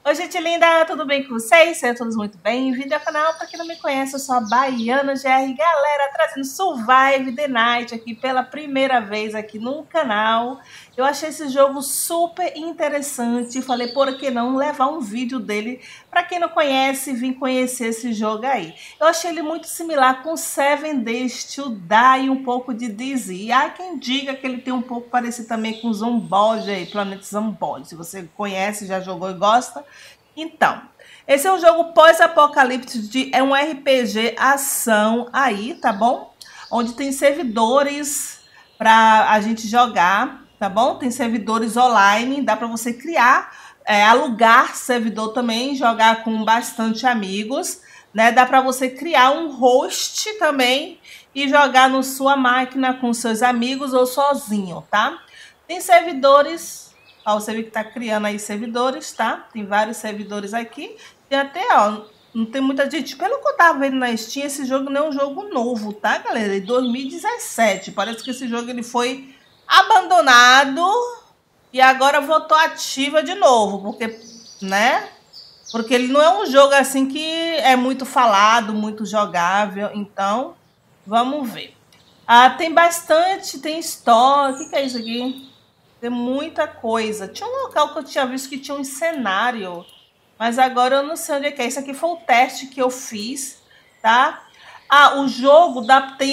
Oi, gente linda, tudo bem com vocês? Sejam todos muito bem-vindos ao canal. Para quem não me conhece, eu sou a Baiana GR, galera, trazendo Survive the Night aqui pela primeira vez aqui no canal. Eu achei esse jogo super interessante, falei, por que não levar um vídeo dele para quem não conhece, vir conhecer esse jogo aí. Eu achei ele muito similar com Seven Days to Die e um pouco de DayZ. E há quem diga que ele tem um pouco parecido também com Zomboid aí, Planet Zomboid. Se você conhece, já jogou e gosta. Então, esse é um jogo pós-apocalíptico, é um RPG ação aí, tá bom? Onde tem servidores para a gente jogar, tá bom? Tem servidores online, dá para você criar, alugar servidor também, jogar com bastante amigos, né? Dá para você criar um host também e jogar na sua máquina com seus amigos ou sozinho, tá? Tem servidores... Ó, você viu que tá criando aí servidores, tá? Tem vários servidores aqui. Tem até, ó, não tem muita gente. Pelo que eu tava vendo na Steam, esse jogo não é um jogo novo, tá, galera? É de 2017. Parece que esse jogo ele foi abandonado e agora voltou ativa de novo. Porque, né? Porque ele não é um jogo assim que é muito falado, muito jogável. Então, vamos ver. Ah, tem bastante, tem história. O que é isso aqui? Tem muita coisa. Tinha um local que eu tinha visto que tinha um cenário, mas agora eu não sei onde é que é. Isso aqui foi o teste que eu fiz, tá? Ah, o jogo tem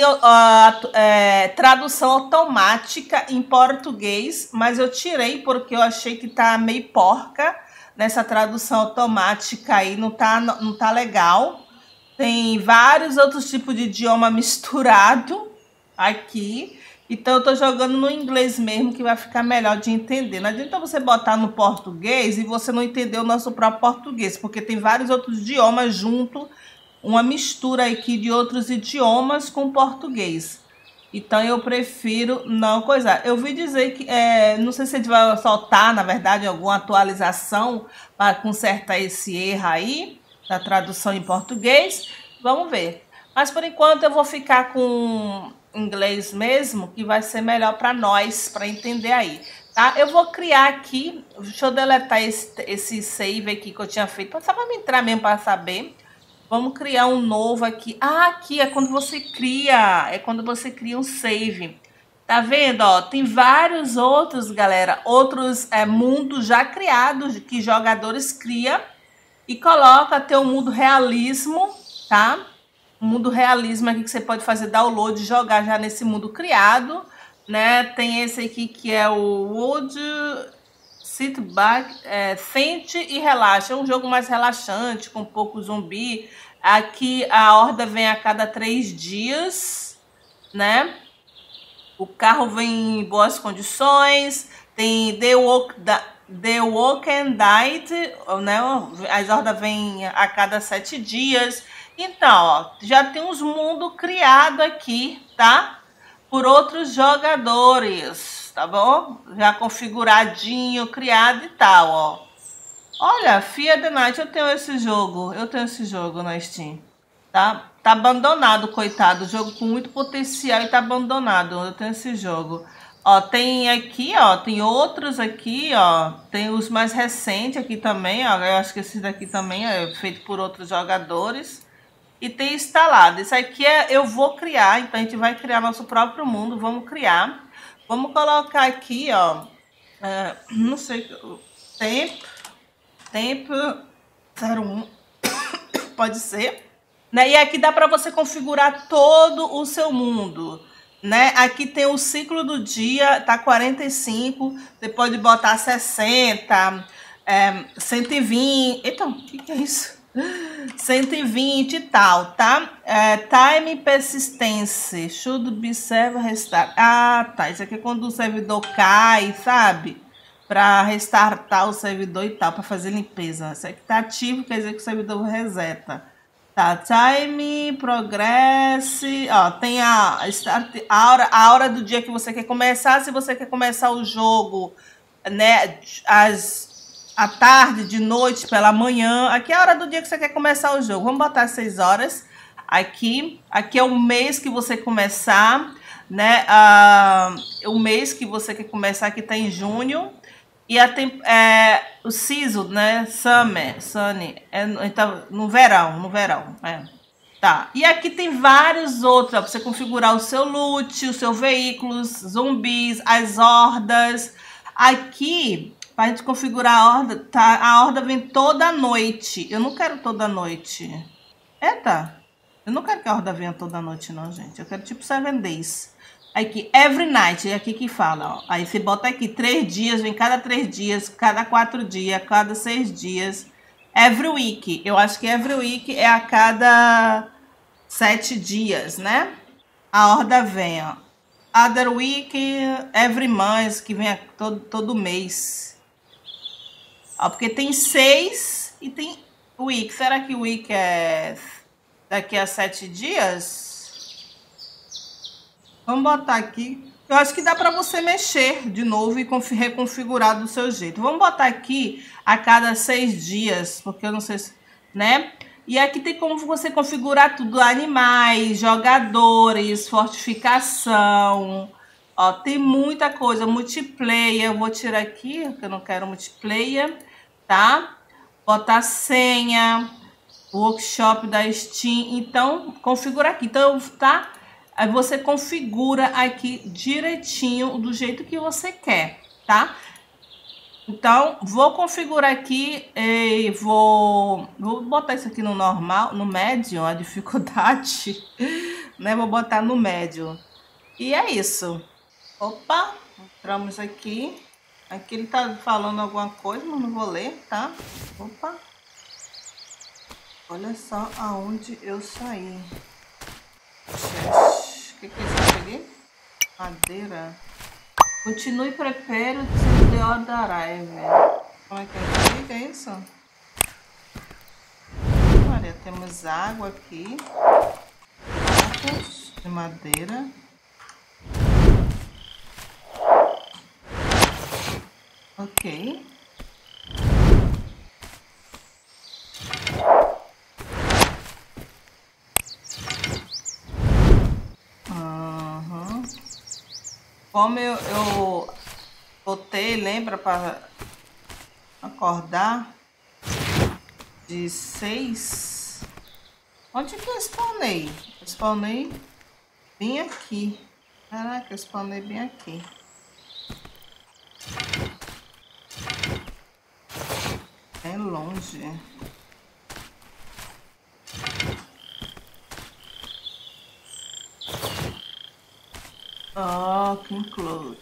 tradução automática em português, mas eu tirei porque eu achei que tá meio porca nessa tradução automática aí, não tá legal. Tem vários outros tipos de idioma misturado aqui. Então, eu tô jogando no inglês mesmo, que vai ficar melhor de entender. Não adianta você botar no português e você não entender o nosso próprio português, porque tem vários outros idiomas junto, uma mistura aqui de outros idiomas com português. Então, eu prefiro não coisar. Eu vi dizer que, não sei se a gente vai soltar, na verdade, alguma atualização para consertar esse erro aí, da tradução em português. Vamos ver. Mas, por enquanto, eu vou ficar com... inglês mesmo, que vai ser melhor para nós, para entender aí, tá? Eu vou criar aqui, deixa eu deletar esse save aqui que eu tinha feito, só para me entrar mesmo para saber. Vamos criar um novo aqui. Ah, aqui é quando você cria um save. Tá vendo, ó? Tem vários outros, galera, outros mundos já criados que jogadores criam e coloca até o mundo realismo, tá? Mundo realismo aqui que você pode fazer download e jogar já nesse mundo criado, né? Tem esse aqui que é o Wood Sit Back, sente e relaxa. É um jogo mais relaxante, com pouco zumbi. Aqui a horda vem a cada 3 dias, né? O carro vem em boas condições. Tem The Walking Dead, né? As hordas vêm a cada 7 dias. Então, ó, já tem uns mundos criados aqui, tá? Por outros jogadores, tá bom? Já configuradinho, criado e tal, ó. Olha, Fear the Night, eu tenho esse jogo na Steam, tá? Tá abandonado, coitado, o jogo com muito potencial e tá abandonado, eu tenho esse jogo. Ó, tem aqui, ó, tem outros aqui, ó, tem os mais recentes aqui também, ó, eu acho que esse daqui também é feito por outros jogadores. E tem instalado. Isso aqui eu vou criar, então a gente vai criar nosso próprio mundo, vamos criar. Vamos colocar aqui, ó, não sei, tempo 01, pode ser, né? E aqui dá para você configurar todo o seu mundo, né? Aqui tem o ciclo do dia, tá 45, você pode botar 60, 120, eita, o que é isso? 120 e tal, tá? Time persistence should be server restart. Ah, tá. Isso aqui é quando o servidor cai, sabe? Para restartar o servidor e tal, para fazer limpeza. Isso aqui tá ativo, quer dizer que o servidor reseta. Tá, time, progress. Ó, tem a hora do dia que você quer começar. Se você quer começar o jogo, né, à tarde, de noite, pela manhã. Aqui é a hora do dia que você quer começar o jogo. Vamos botar 6 horas. Aqui é o mês que você começar, né? O mês que você quer começar aqui tá em junho. E o season, né? Summer, sunny, então, no verão, Tá, e aqui tem vários outros, ó, pra você configurar o seu loot, os seus veículos, zumbis, as hordas. Aqui, pra gente configurar a horda, tá? A horda vem toda noite. Eu não quero toda noite. Eita, eu não quero que a horda venha toda noite, não, gente. Eu quero tipo 7 days. Aqui, every night, é aqui que fala, ó. Aí você bota aqui 3 dias, vem cada 3 dias, cada 4 dias, cada 6 dias. Every week, eu acho que every week é a cada 7 dias, né? A horda vem, ó. Other week, every month, que vem todo mês. Ó, porque tem 6 e tem week. Será que week é daqui a 7 dias? Vamos botar aqui. Eu acho que dá para você mexer de novo e reconfigurar do seu jeito. Vamos botar aqui a cada 6 dias, porque eu não sei se, né? E aqui tem como você configurar tudo: animais, jogadores, fortificação. Ó, tem muita coisa. Multiplayer, eu vou tirar aqui, porque eu não quero multiplayer, tá? Botar senha, workshop da Steam. Então, configura aqui. Então, tá? Aí você configura aqui direitinho do jeito que você quer, tá? Então, vou configurar aqui e vou botar isso aqui no normal, no médio, a dificuldade, né? Vou botar no médio. E é isso. Opa, entramos aqui. Aqui ele tá falando alguma coisa, mas não vou ler, tá? Opa. Olha só aonde eu saí. O que é isso aqui? Madeira. Continue prepare to the order arrive. Como é que fica isso? Olha, temos água aqui. Blocos de madeira. Ok. Como eu botei, lembra, para acordar de 6. Onde que eu spawnei? Eu spawnei bem aqui. Caraca, eu spawnei bem aqui. É longe. Oh, que include.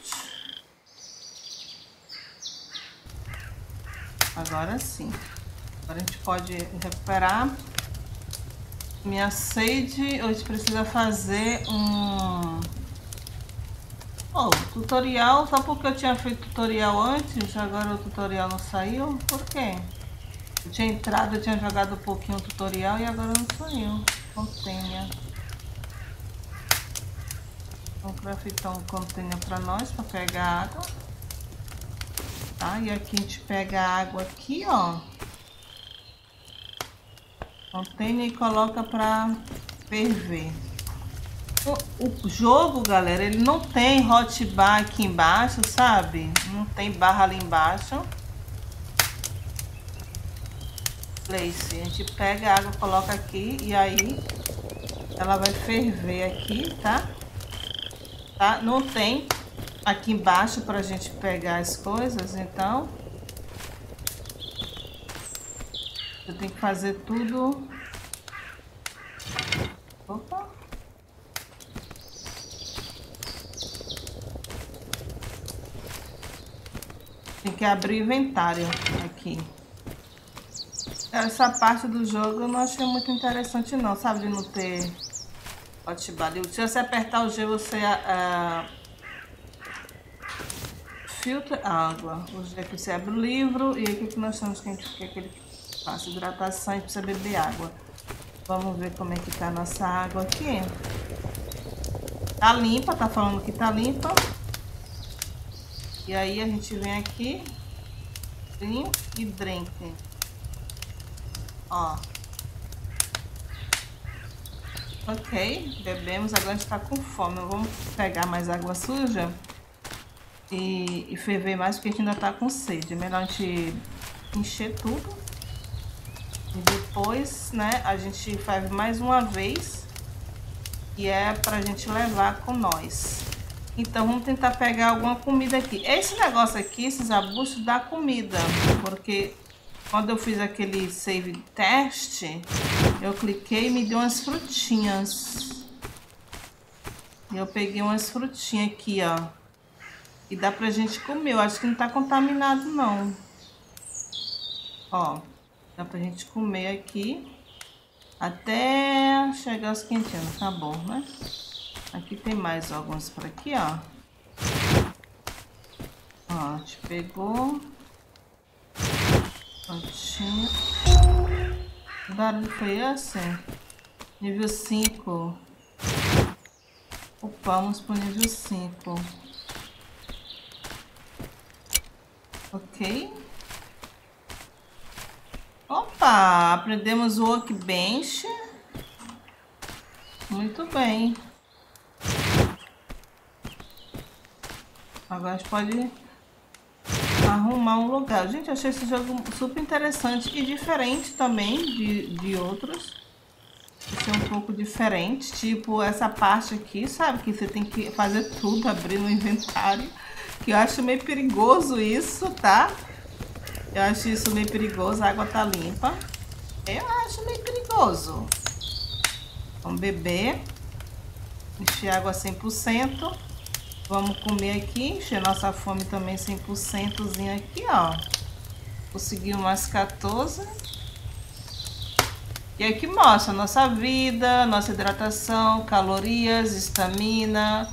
Agora sim. Agora a gente pode recuperar. Minha sede, a gente precisa fazer um tutorial, só porque eu tinha feito tutorial antes, agora o tutorial não saiu. Por quê? Eu tinha entrado, eu tinha jogado um pouquinho o tutorial e agora não saiu. Contenha. Vamos craftar um container para nós, para pegar água. Tá? E aqui a gente pega a água aqui, ó. Container e coloca para ferver. O jogo, galera, ele não tem hotbar aqui embaixo, sabe? Não tem barra ali embaixo. Place. A gente pega a água, coloca aqui e aí ela vai ferver aqui, tá? Tá? Não tem aqui embaixo pra gente pegar as coisas, então eu tenho que fazer tudo. Opa! Tem que abrir o inventário aqui. Essa parte do jogo eu não achei muito interessante não, sabe? De não ter hotbar. Se você apertar o G, você filtra a água. O G aqui você abre o livro e aqui que nós temos que a gente quer que ele faça hidratação e precisa beber água. Vamos ver como é que tá a nossa água aqui. Tá limpa, tá falando que tá limpa. E aí a gente vem aqui e drink. Ó. Ok, bebemos, agora a gente tá com fome. Vamos pegar mais água suja. e ferver mais, porque a gente ainda tá com sede. É melhor a gente encher tudo. E depois, né, a gente faz mais uma vez. E é pra gente levar com nós. Então, vamos tentar pegar alguma comida aqui. Esse negócio aqui, esses arbustos, dá comida. Porque quando eu fiz aquele save teste, eu cliquei e me deu umas frutinhas. E eu peguei umas frutinhas aqui, ó. E dá pra gente comer. Eu acho que não tá contaminado, não. Ó, dá pra gente comer aqui. Até chegar aos quentinhos. Tá bom, né? Aqui tem mais alguns por aqui, ó. Ó, a gente pegou. Prontinho. O barulho foi esse? Nível 5. Vamos pro nível 5. Ok. Opa! Aprendemos o workbench. Muito bem. Agora a gente pode arrumar um lugar. Gente, eu achei esse jogo super interessante e diferente também de outros. Esse é um pouco diferente. Tipo, essa parte aqui, sabe? Que você tem que fazer tudo, abrir no inventário. Que eu acho meio perigoso isso, tá? Eu acho isso meio perigoso. A água tá limpa. Eu acho meio perigoso. Vamos beber. Encher água 100%. Vamos comer aqui. Encher nossa fome também 100%zinho aqui, ó. Conseguiu mais 14. E aqui mostra a nossa vida, nossa hidratação, calorias, estamina,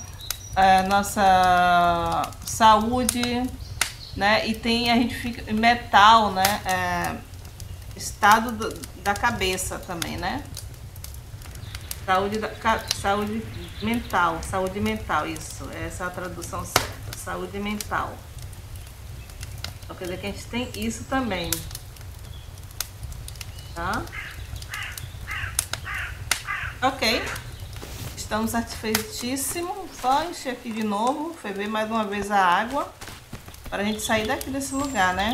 nossa saúde, né? E tem, a gente fica metal, né? Estado da cabeça também, né? Saúde mental, isso. Essa é a tradução certa. Saúde mental. Então, quer dizer que a gente tem isso também. Tá? Ok. Estamos satisfeitíssimos. Só encher aqui de novo. Ferver mais uma vez a água. Para a gente sair daqui desse lugar, né?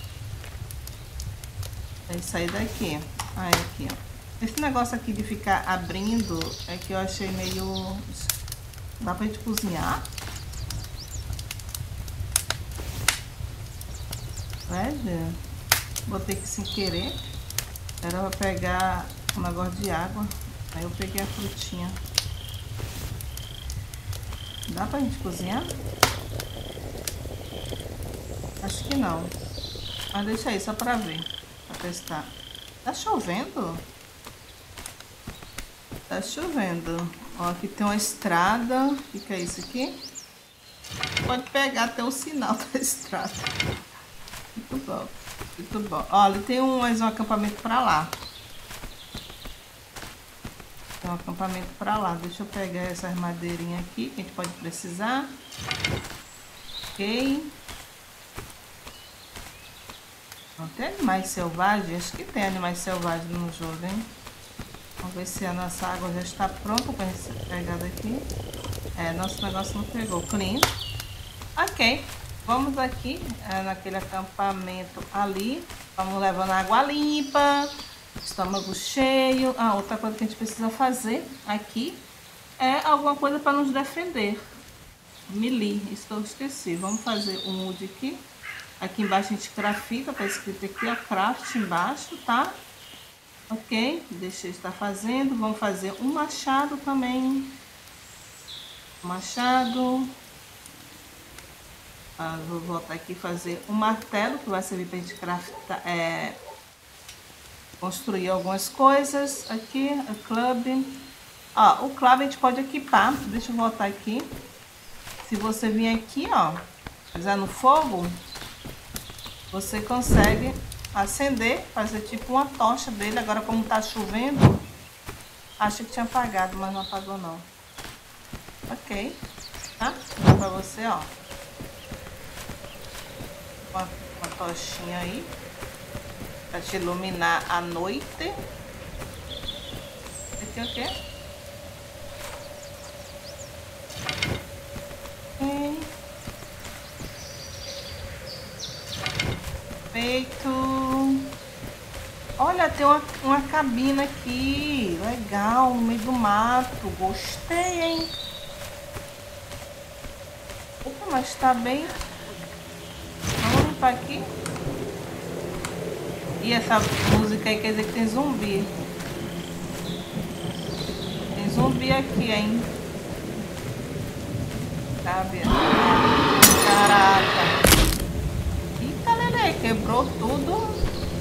Pra gente sair daqui. Aí, aqui, ó. Esse negócio aqui de ficar abrindo é que eu achei meio... Dá pra gente cozinhar? Botei aqui sem querer. Era pra pegar um negócio de água. Aí eu peguei a frutinha. Dá pra gente cozinhar? Acho que não. Mas deixa aí, só pra ver. Pra testar. Tá chovendo? Tá chovendo. Ó, aqui tem uma estrada. O que é isso aqui? Pode pegar até o sinal da estrada. Muito bom. Muito bom. Ó, ali tem mais um acampamento pra lá. Tem um acampamento pra lá. Deixa eu pegar essas madeirinhas aqui que a gente pode precisar. Ok. Não tem animais selvagens? Acho que tem animais selvagens no jogo, hein? Vamos ver se a nossa água já está pronta para gente pegar daqui. Nosso negócio não pegou. Clean. Ok. Vamos aqui naquele acampamento ali. Vamos levando água limpa. Estômago cheio. Outra coisa que a gente precisa fazer aqui é alguma coisa para nos defender. Melee. Isso que eu esqueci. Vamos fazer um wood aqui. Aqui embaixo a gente crafta. Tá escrito aqui, ó. Craft embaixo, tá? Ok, deixa eu estar fazendo. Vamos fazer um machado também. Machado. Vou voltar aqui e fazer um martelo, que vai servir para a gente craftar, construir algumas coisas. Aqui, o club. O club a gente pode equipar. Deixa eu voltar aqui. Se você vir aqui, ó, pisar no fogo, você consegue acender, fazer tipo uma tocha dele. Agora, como tá chovendo, achei que tinha apagado, mas não apagou não. Ok, tá? Dá pra você, ó, uma tochinha aí pra te iluminar a noite. Aqui o quê? Ok. Feito. Olha, tem uma cabina aqui. Legal, no meio do mato. Gostei, hein? Opa, mas tá bem. Vamos limpar aqui. E essa música aí quer dizer que tem zumbi. Tem zumbi aqui, hein? Sabe? Caraca. Eita, Lelê, quebrou tudo.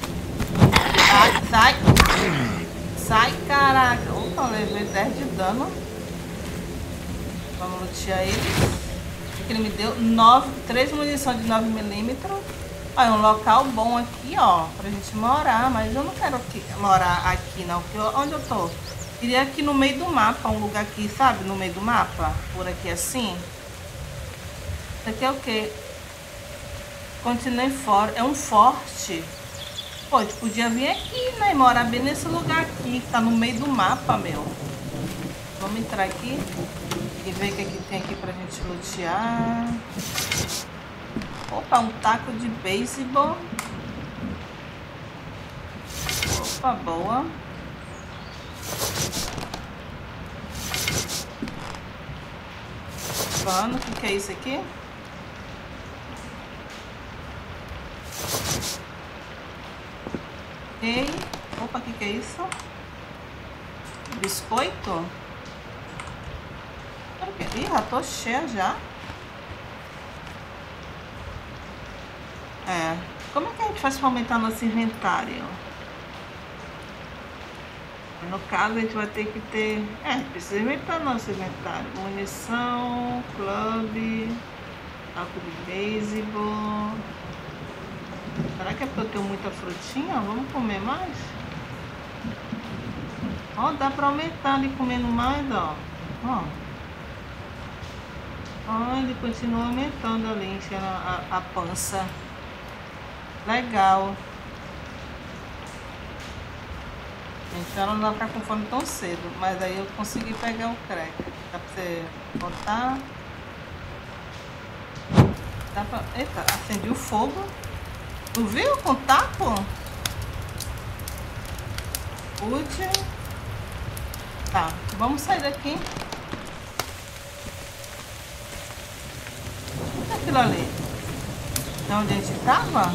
Sai. Sai, caraca. Opa, levei 10 de dano. Vamos lutear ele. O que ele me deu? 3 munições de 9mm. Olha, um local bom aqui, ó, pra gente morar. Mas eu não quero morar aqui, não. Porque onde eu tô? Queria aqui no meio do mapa. Um lugar aqui, sabe? No meio do mapa. Por aqui assim. Isso aqui é o quê? Continue fora. É um forte. Pô, a gente podia vir aqui, né? Morar bem nesse lugar aqui, que tá no meio do mapa, meu. Vamos entrar aqui e ver o que, que tem aqui pra gente lutear. Opa, um taco de beisebol. Opa, boa. Pano, o que é isso aqui? Ok. Opa, o que é isso? Biscoito? Ih, já tô cheia já. É. Como é que a gente faz para aumentar nosso inventário? No caso, a gente vai ter que ter... precisa aumentar nosso inventário. Munição, clube, taco de beisebol. Será que é porque eu tenho muita frutinha? Vamos comer mais? Ó, dá pra aumentar ali comendo mais, ó. Ó, ele continua aumentando ali, enchendo a pança. Legal. Então ela não vai ficar com fome tão cedo. Mas aí eu consegui pegar o crack. Dá pra você botar. Dá pra... Eita, acendi o fogo. Tu viu com o taco? Útil. Tá, vamos sair daqui. O que é aquilo ali? É onde a gente tava?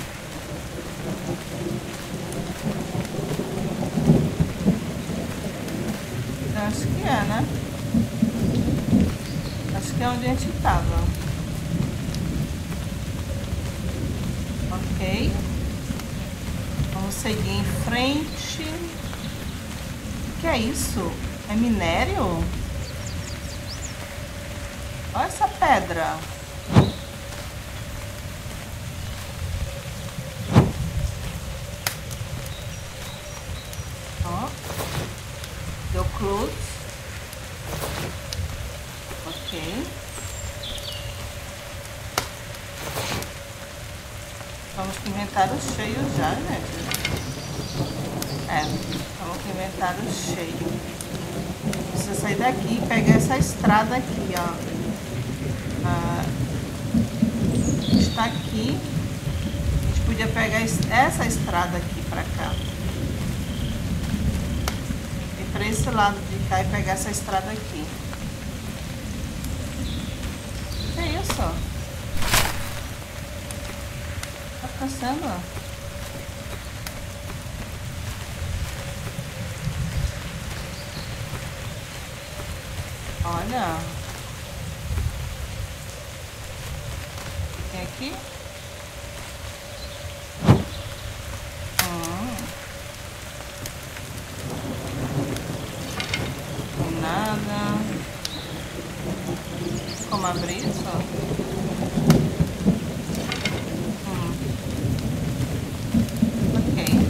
Eu acho que é, né? Acho que é onde a gente tava. Ok. Vamos seguir em frente. O que é isso? É minério? Olha essa pedra. Ó. Deu close. Ok. Vamos com o inventário cheio já, gente. Vamos com o inventário cheio. Precisa sair daqui e pegar essa estrada aqui, ó. Está aqui. A gente podia pegar essa estrada aqui pra cá. E pra esse lado de cá e pegar essa estrada aqui. Que é isso? Tá cansando? Olha. Tem aqui? Nada. Como abrir isso? Ok.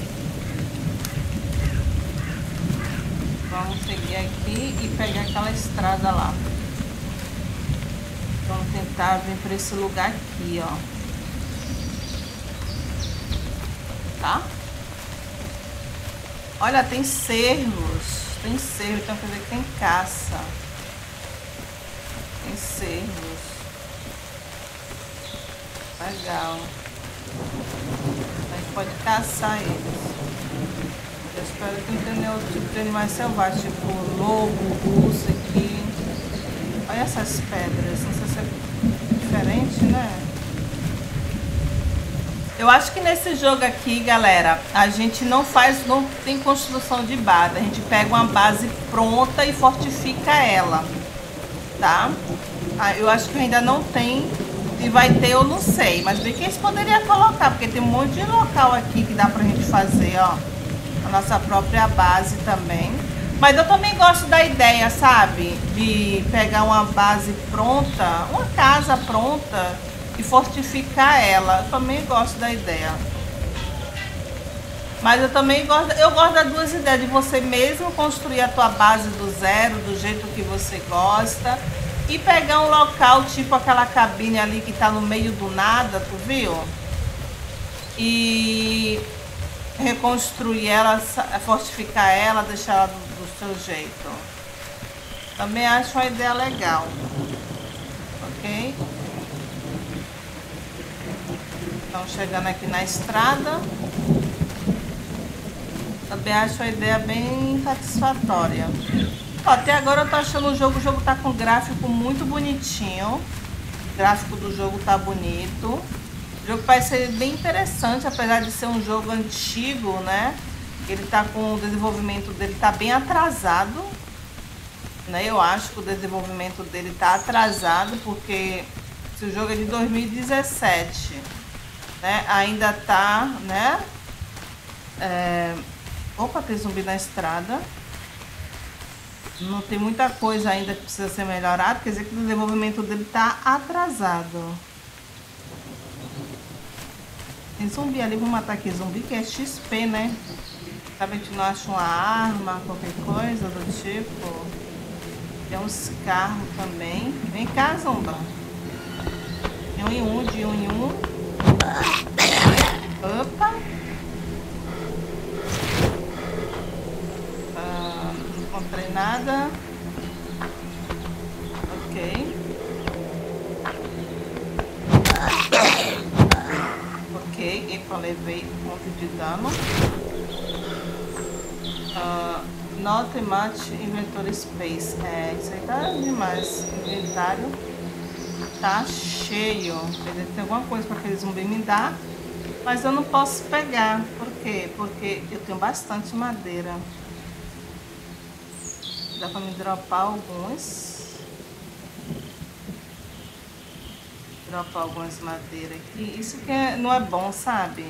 Vamos seguir aqui e pegar aquela estrada lá. Vamos tentar vir para esse lugar aqui, ó. Tá? Olha, tem cervos. Tem cervo, então quer dizer que tem caça. Tem cervos. Legal. pode caçar eles. Eu espero que não tenha nenhum tipo de animais selvagens, tipo lobo, urso aqui. Olha essas pedras, não sei se é diferente, né? Eu acho que nesse jogo aqui, galera, a gente não tem construção de base. A gente pega uma base pronta e fortifica ela, tá? Eu acho que ainda não tem. Se vai ter, eu não sei. Mas bem que eles poderiam colocar, porque tem um monte de local aqui que dá pra gente fazer, ó. A nossa própria base também. Mas eu também gosto da ideia, sabe? De pegar uma base pronta, uma casa pronta e fortificar ela. Eu também gosto da ideia. Mas eu também gosto das duas ideias, de você mesmo construir a tua base do zero, do jeito que você gosta, e pegar um local, tipo aquela cabine ali que tá no meio do nada, tu viu? E reconstruir ela, fortificar ela, deixar ela do seu jeito. Também acho uma ideia legal. Ok? Estamos chegando aqui na estrada. Também acho a ideia bem satisfatória. Ó, até agora eu tô achando o jogo tá com gráfico muito bonitinho. O gráfico do jogo tá bonito. O jogo parece ser bem interessante, apesar de ser um jogo antigo, né? Ele tá com o desenvolvimento dele tá bem atrasado, né? Eu acho que o desenvolvimento dele tá atrasado, porque se o jogo é de 2017, né? Ainda tá, né? Opa, tem zumbi na estrada. Não tem muita coisa ainda que precisa ser melhorado, quer dizer que o desenvolvimento dele tá atrasado. Tem zumbi ali, vou matar aqui zumbi, que é XP, né? Sabe, a gente não acha uma arma, qualquer coisa do tipo. Tem uns carros também. Vem cá, zumba. De um em um, de um em um. Opa. Não encontrei nada. Ok. Ok, eu levei um ponto de dano. Not much inventory space. Isso aí tá demais. Inventário tá cheio. Quer dizer, tem alguma coisa para aquele zumbi me dar, mas eu não posso pegar. Por quê? Porque eu tenho bastante madeira. Dá para me dropar alguns. Dropar algumas madeiras aqui. Isso que não é bom, sabe?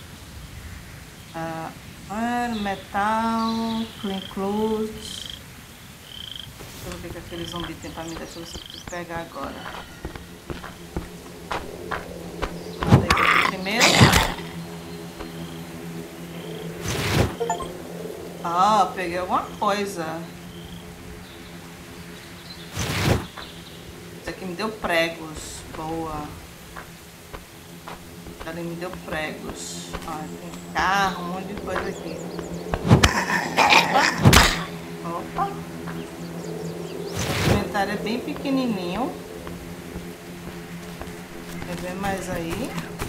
Metal, clean clothes. Deixa eu ver o que aquele zumbi tem pra mim. Deixa eu ver se eu preciso pegar agora. Mandei aqui primeiro. Peguei alguma coisa. Isso aqui me deu pregos. Boa. Ali me deu pregos. Tem carro, um monte de coisa aqui. Opa. O inventário é bem pequenininho. Quer ver mais aí?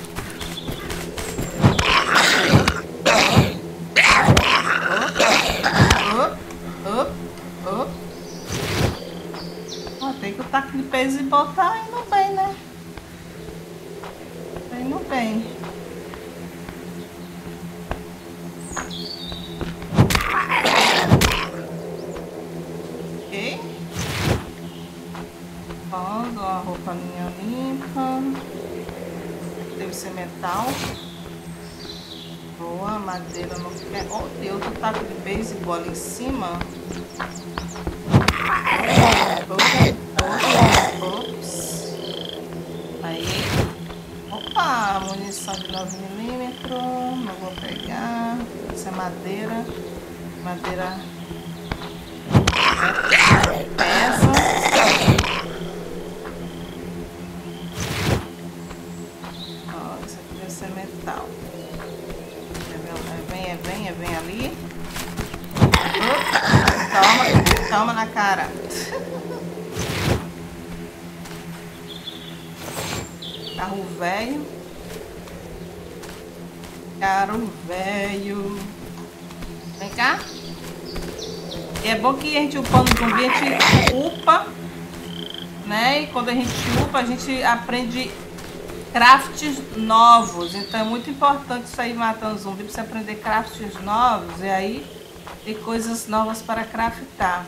Tem que o taco de peso e botar indo bem, né? Indo bem. Ok. Uma roupa minha limpa. Deve ser metal. Boa, madeira não quer. Tem outro taco de beisebol ali em cima. Ops. Aí. Opa, munição de 9mm. Não vou pegar. Isso é madeira. Madeira pesa. Isso aqui deve ser metal. Vem ali. Toma na cara. Carro velho. Caro velho. Vem cá. E é bom que a gente upando zumbi, a gente upa, né? E quando a gente upa, a gente aprende crafts novos. Então é muito importante sair matando zumbi para você aprender crafts novos. E aí ter coisas novas para craftar.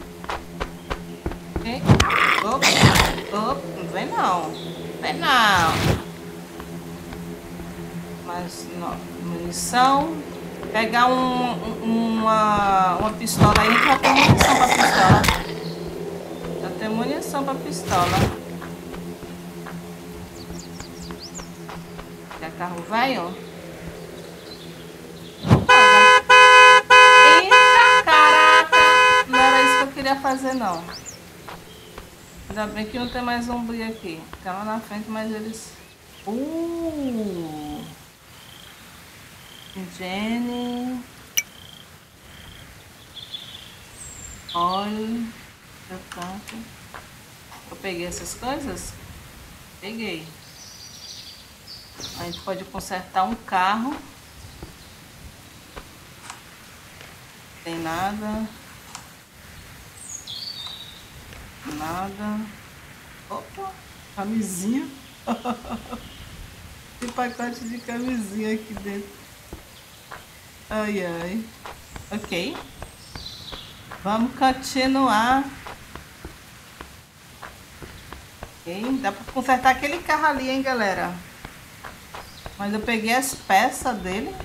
Okay? Opa, opa, não vem não. Vem não. Mas não, munição. Pegar uma pistola aí, já tem munição para pistola. Já tem munição para pistola. Já carro vai, ó. Eita, caraca! Não era isso que eu queria fazer, não. Ainda bem que não tem mais zumbi aqui. Tá lá na frente, mas eles... Jenny, olha, eu peguei essas coisas? Peguei. A gente pode consertar um carro. Tem nada. Nada. Opa, camisinha. Tem pacote de camisinha aqui dentro. Ai, ai. Ok. Vamos continuar. Ok. Dá pra consertar aquele carro ali, hein, galera? Mas eu peguei as peças dele.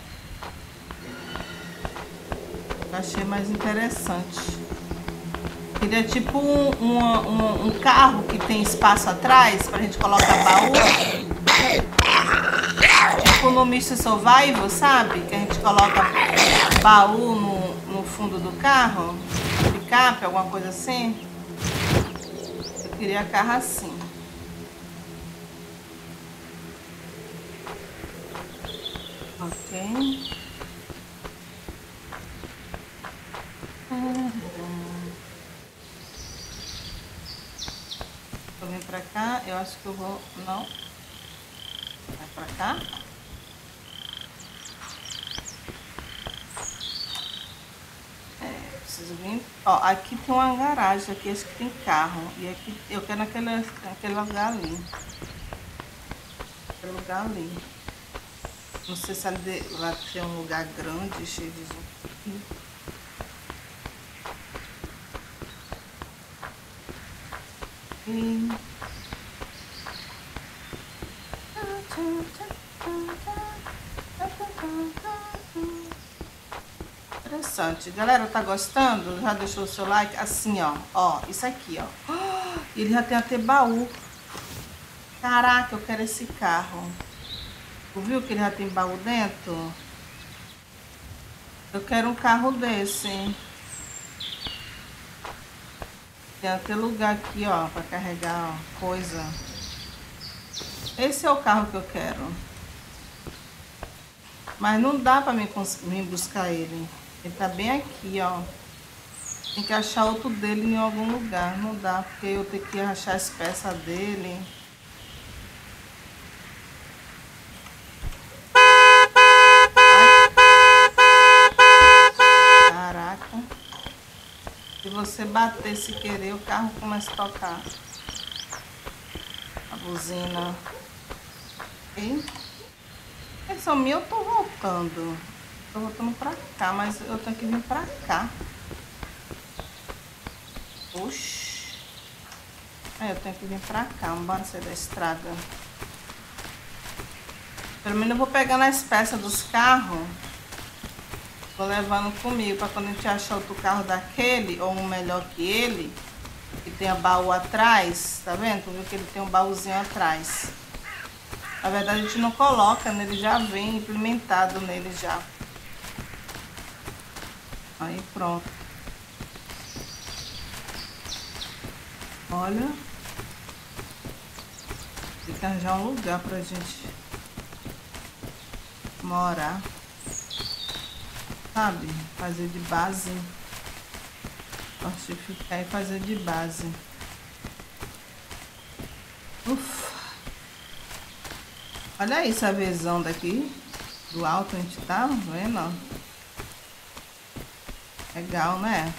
Achei mais interessante. Queria tipo um carro que tem espaço atrás pra gente colocar baú. Tipo no Mr. Survival, sabe? Que a gente coloca baú no fundo do carro. Picape, alguma coisa assim. Eu queria carro assim. Ok. Vou vir pra cá. Eu acho que eu vou... Não. Vai pra cá. Preciso vir. Ó, aqui tem uma garagem, aqui acho que tem carro. E aqui eu quero naquele lugar ali. Aquele lugar ali. Não sei se ali vai ter um lugar grande, cheio de zumbi. Interessante. Galera, tá gostando? Já deixou o seu like? Assim, ó. Ó, isso aqui, ó. Ele já tem até baú. Caraca, eu quero esse carro. Tu viu que ele já tem baú dentro? Eu quero um carro desse. Tem até lugar aqui, ó, pra carregar ó, coisa. Esse é o carro que eu quero. Mas não dá pra mim buscar ele. Ele tá bem aqui, ó. Tem que achar outro dele em algum lugar. Não dá, porque eu tenho que achar as peças dele. Caraca. Se você bater se querer, o carro começa a tocar. A buzina. Ok? Esse meu eu tô voltando. Tô voltando pra cá, mas eu tenho que vir pra cá. Oxi. É, eu tenho que vir pra cá. Vamos sair da estrada. Pelo menos eu vou pegando as peças dos carros. Vou levando comigo pra quando a gente achar outro carro daquele, ou um melhor que ele, que tenha baú atrás. Tá vendo? Tu viu que ele tem um baúzinho atrás. Na verdade a gente não coloca, né? Ele já vem implementado nele já. Aí pronto. Olha. Tem que arranjar um lugar pra gente morar. Sabe? Fazer de base. Fortificar e fazer de base. Ufa. Olha isso a visão daqui. Do alto a gente tá vendo, ó. Legal, né?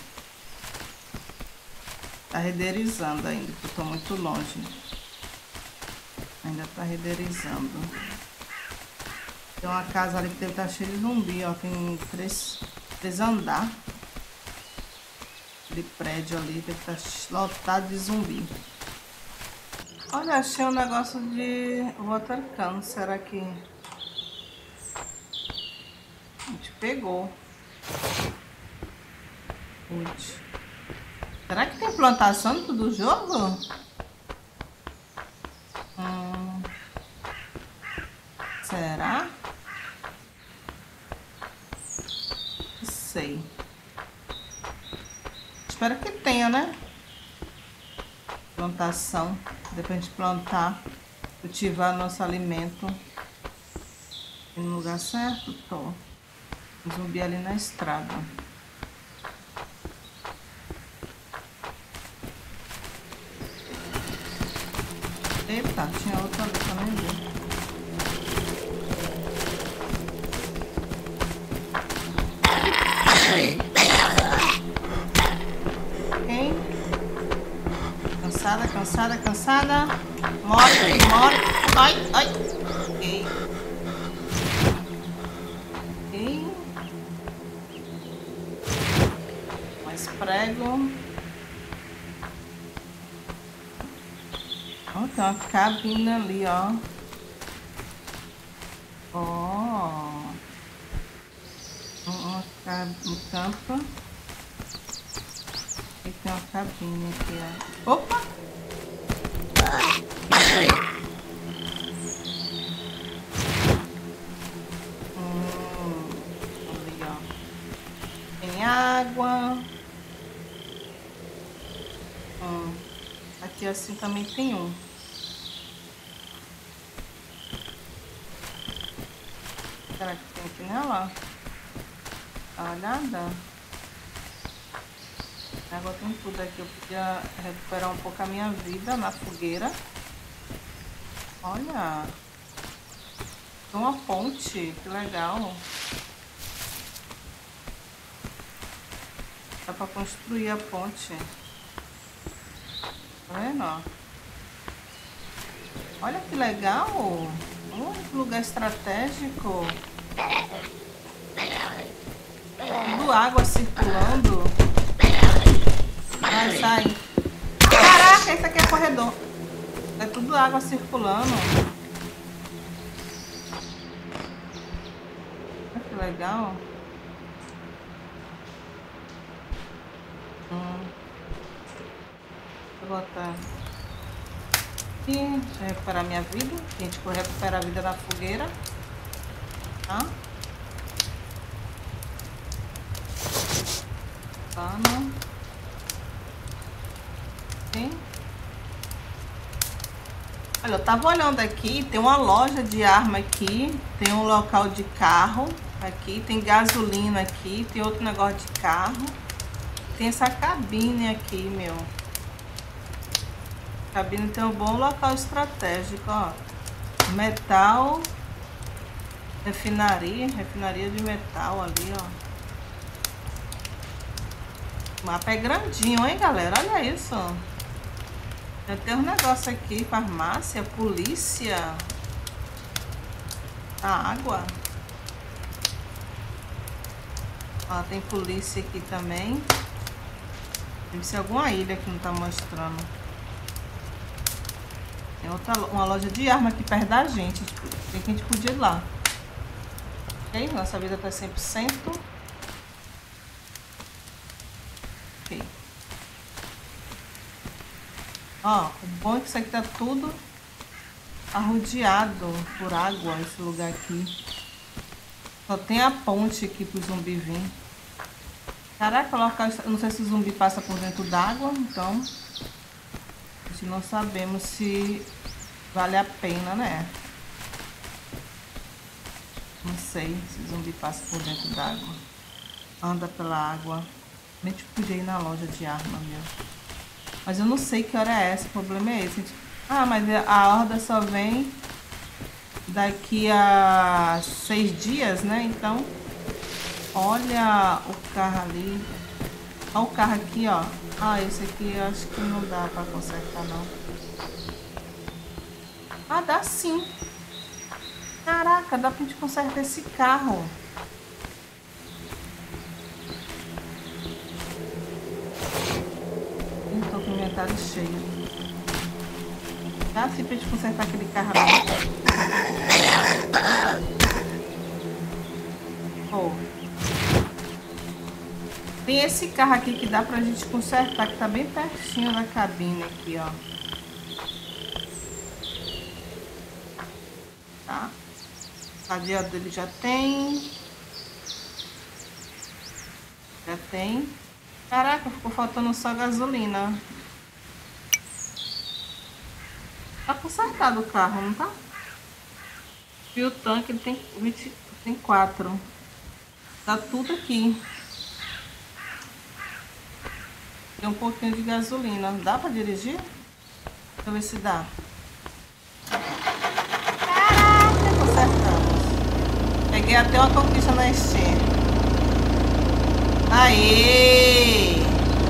Tá renderizando ainda, porque eu tô muito longe. Ainda tá renderizando. Tem uma casa ali que deve estar cheia de zumbi, ó. Tem três andares. Aquele prédio ali deve estar lotado de zumbi. Olha, achei um negócio de water can. Será que a gente pegou? Putz. Será que tem plantação em todo o jogo? Será? Não sei. Espero que tenha, né? Plantação. Depois de plantar, cultivar nosso alimento. E no lugar certo, tô. Zumbi ali na estrada. Eita, tinha outra ali também, viu? Ok. Cansada, cansada, cansada. Morre, morre. Ai, ai. Ok. Ok. Mais prego. Ó, tem uma cabine ali, ó. Ó. Um campo. E tem uma cabine aqui, ó. Opa! Ali, ó. Tem água. Aqui assim também tem um. Será que tem aqui nela? Dá uma olhada. Agora tem tudo aqui. Eu podia recuperar um pouco a minha vida na fogueira. Olha. Tem uma ponte. Que legal. Dá pra construir a ponte. Tá vendo, ó? Olha que legal. Que lugar estratégico. Tudo água circulando. Vai, sai. Caraca, esse aqui é corredor. É tudo água circulando. Olha que legal. Vou botar aqui. Deixa eu recuperar minha vida. A gente recupera a vida na fogueira. Tá? Pano. Sim. Olha, eu tava olhando aqui, tem uma loja de arma aqui, tem um local de carro aqui, tem gasolina aqui, tem outro negócio de carro, tem essa cabine aqui, meu. A cabine tem um bom local estratégico, ó. Metal, refinaria de metal ali, ó. O mapa é grandinho, hein, galera? Olha isso. Já tem um negócio aqui, farmácia, polícia, a água. Ó, tem polícia aqui também. Deve ser alguma ilha que não tá mostrando. Tem uma loja de arma aqui perto da gente. Tem que a gente podia ir lá. Ok? Nossa vida tá 100%. Ok. Ó, o bom é que isso aqui tá tudo arrodeado por água, esse lugar aqui. Só tem a ponte aqui pro zumbi vir. Caraca, eu não sei se o zumbi passa por dentro d'água, então a gente não sabemos se vale a pena, né? Não sei se o zumbi passa por dentro d'água. Anda pela água. A gente podia ir na loja de arma mesmo. Mas eu não sei que hora é essa, o problema é esse. Ah, mas a horda só vem daqui a 6 dias, né? Então, olha o carro ali. Olha o carro aqui, ó. Ah, esse aqui eu acho que não dá pra consertar, não. Ah, dá sim. Caraca, dá pra gente consertar esse carro. Tô com o inventário cheio. Dá sim pra gente consertar aquele carro ali. Oh. Tem esse carro aqui que dá pra gente consertar, que tá bem pertinho da cabine aqui, ó. Tá? O cadeado dele já tem. Já tem. Caraca, ficou faltando só gasolina. Tá consertado o carro, não tá? E o tanque ele tem 4. Tá tudo aqui. Tem um pouquinho de gasolina. Dá pra dirigir? Deixa eu ver se dá. Caraca, consertamos. Peguei até uma conquista na Steam. Aê!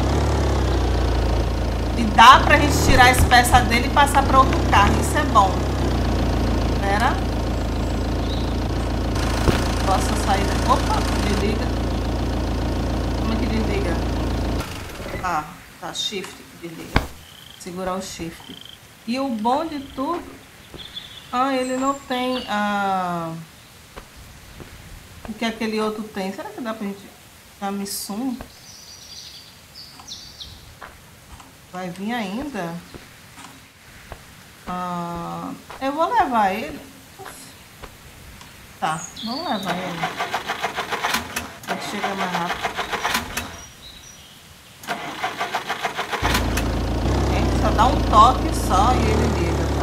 E dá pra gente tirar as peças dele e passar para outro carro. Isso é bom. Pera. Posso sair da... Opa, desliga. Como é que desliga? Ah, tá. Shift que desliga. Segurar o shift. E o bom de tudo... Ah, ele não tem o que aquele outro tem. Será que dá pra gente... A Missum? Vai vir ainda? Eu vou levar ele. Tá, vamos levar ele. Ele chega mais rápido. Só dá um toque só e ele liga, tá?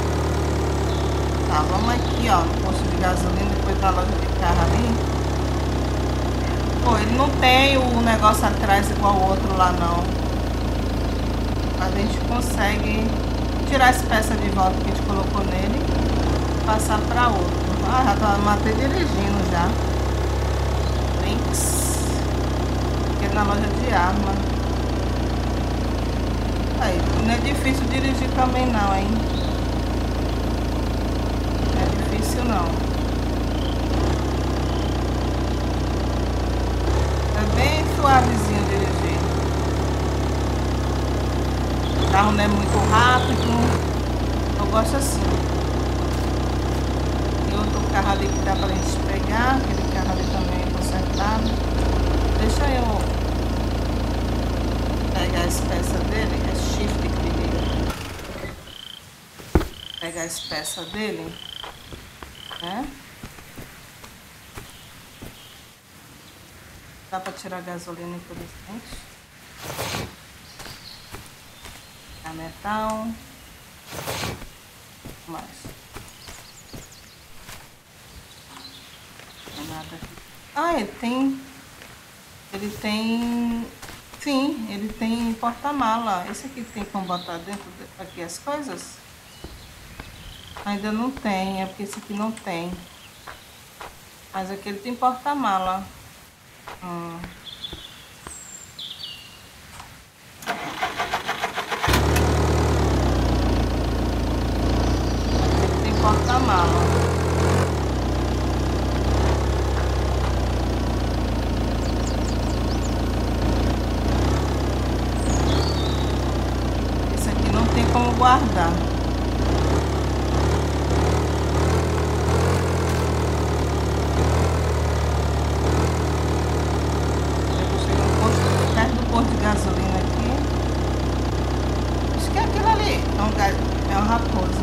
Tá, vamos aqui, ó, no posto de gasolina, depois da loja de carro ali. Pô, ele não tem o negócio atrás igual o outro lá, não. A gente consegue tirar as peças de volta que a gente colocou nele e passar para outro. Ah, já tô matei dirigindo já. Links. Aqui é na loja de arma. Aí, não é difícil dirigir também não, hein? Não é difícil não. É bem suavezinho dirigir. O carro não é muito rápido. Eu gosto assim. Tem outro carro ali que dá pra gente pegar. Aquele carro ali também é consertado. Deixa eu pegar as peças dele. É shift que liga. Pegar as peças dele. Né? Dá pra tirar gasolina, infelizmente. A metal. Mais. Não tem nada aqui. Ah, ele tem. Sim, ele tem porta-mala. Esse aqui tem como botar dentro aqui as coisas? Ainda não tem, é porque esse aqui não tem. Mas aqui ele tem porta-mala. Tem porta-mala. Esse aqui não tem como guardar. De gasolina aqui. Acho que é aquilo ali. É uma raposa.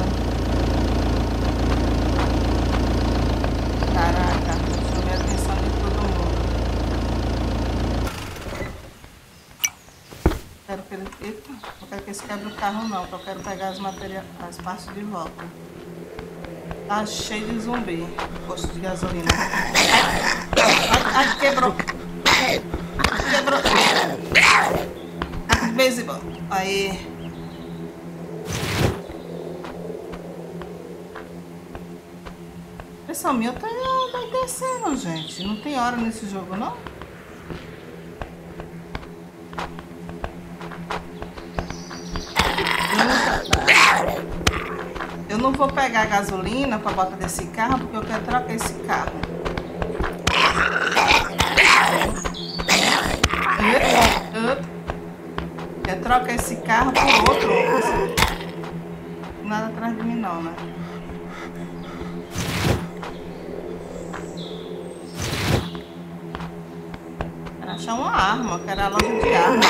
Caraca, chamei a atenção de todo mundo. Quero que ele... Eita, não quero que esse quebre o carro não, que eu quero pegar as partes de volta. Tá cheio de zumbi. Posto de gasolina. Ai, quebrou. Quebrou. Beisebol. Aí. conexão minha tá descendo, gente. Não tem hora nesse jogo, não? Eu não vou pegar a gasolina para botar desse carro, porque eu quero trocar esse carro. Quero trocar esse carro por outro. Nada atrás de mim não, né? Quero achar uma arma, quero a loja de arma.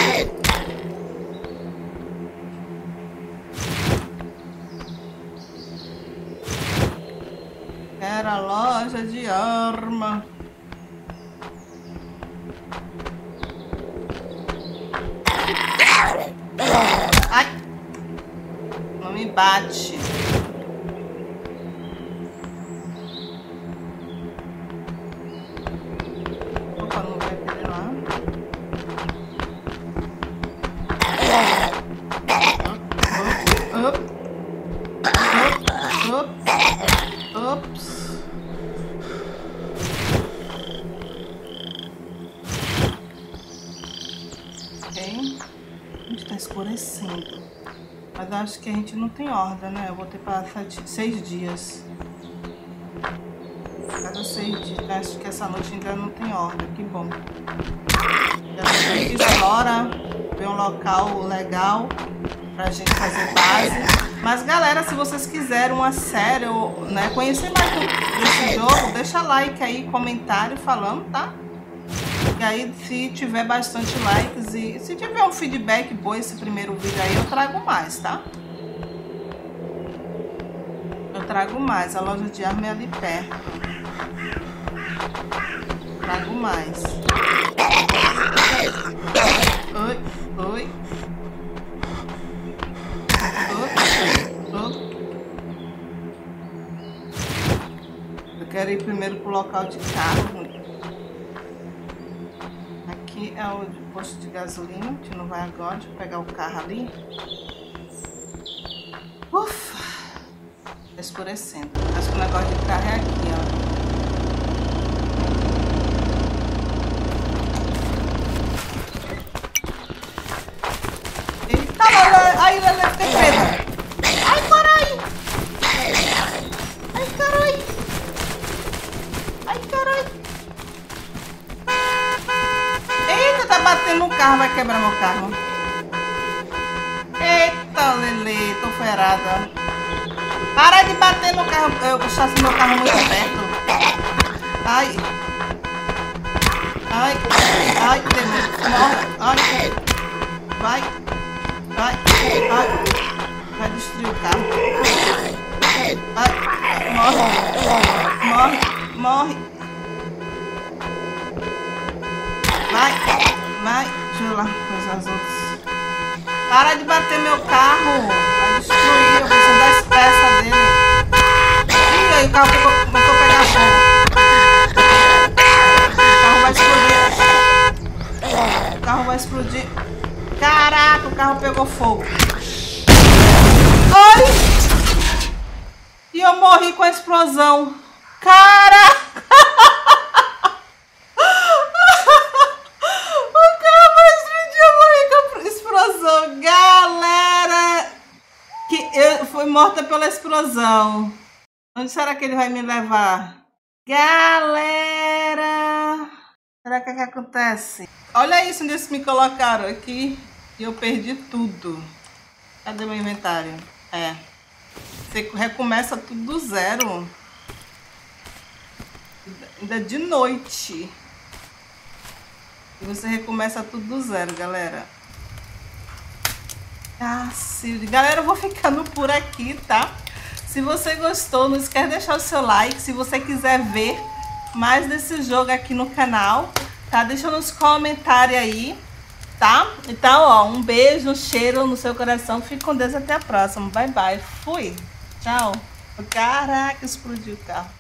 Quero a loja de arma. Ai! Não me bate. Opa, não vai querer lá. Ops. Ok. Está escurecendo. Mas acho que a gente não tem horda, né? Eu vou ter para 6 dias. Cada 6 dias. Acho que essa noite ainda não tem horda. Que bom. A gente explora, ver um local legal pra gente fazer base. Mas galera, se vocês quiserem uma série ou, né, conhecer mais desse jogo, deixa like aí, comentário falando, tá? E aí, se tiver bastante likes e se tiver um feedback bom esse primeiro vídeo aí, eu trago mais, tá? Eu trago mais. A loja de arma é ali perto. Trago mais. Oi, oi. Eu quero ir primeiro pro local de carro. Aqui é o posto de gasolina, a gente não vai agora, deixa eu pegar o carro ali. Ufa! Tá escurecendo. Acho que o negócio de carro é aqui, ó. Eita, aí, Lelê, fiquei preta. Ai, carai! Ai, carai! Ai, carai! Eita, tá batendo no carro, vai quebrar meu carro. Eita, Lelê, tô ferrada. Para de bater no carro, eu puxasse meu carro muito perto. Ai. Ai, ai, morre. Ai, vai. Vai, ai. Vai destruir o carro. Ai, morre. Morre. Vai. Deixa eu lá coisar as outras. Para de bater meu carro. Vai destruir. Eu preciso das peças dele. Ih, aí o carro começou a pegar fogo. O carro vai explodir. O carro vai explodir. Caraca, o carro pegou fogo. Ai! E eu morri com a explosão. Caraca! Galera, que eu fui morta pela explosão. Onde será que ele vai me levar? Galera, será que acontece? Olha isso, onde eles me colocaram aqui e eu perdi tudo. Cadê meu inventário? Você recomeça tudo do zero. Ainda de noite. E você recomeça tudo do zero, galera. Galera, eu vou ficando por aqui, tá? Se você gostou, não esquece de deixar o seu like. Se você quiser ver mais desse jogo aqui no canal, tá? Deixa nos comentários aí, tá? Então, ó, um beijo, um cheiro no seu coração. Fique com Deus, até a próxima. Bye, bye. Fui. Tchau. Caraca, explodiu o carro.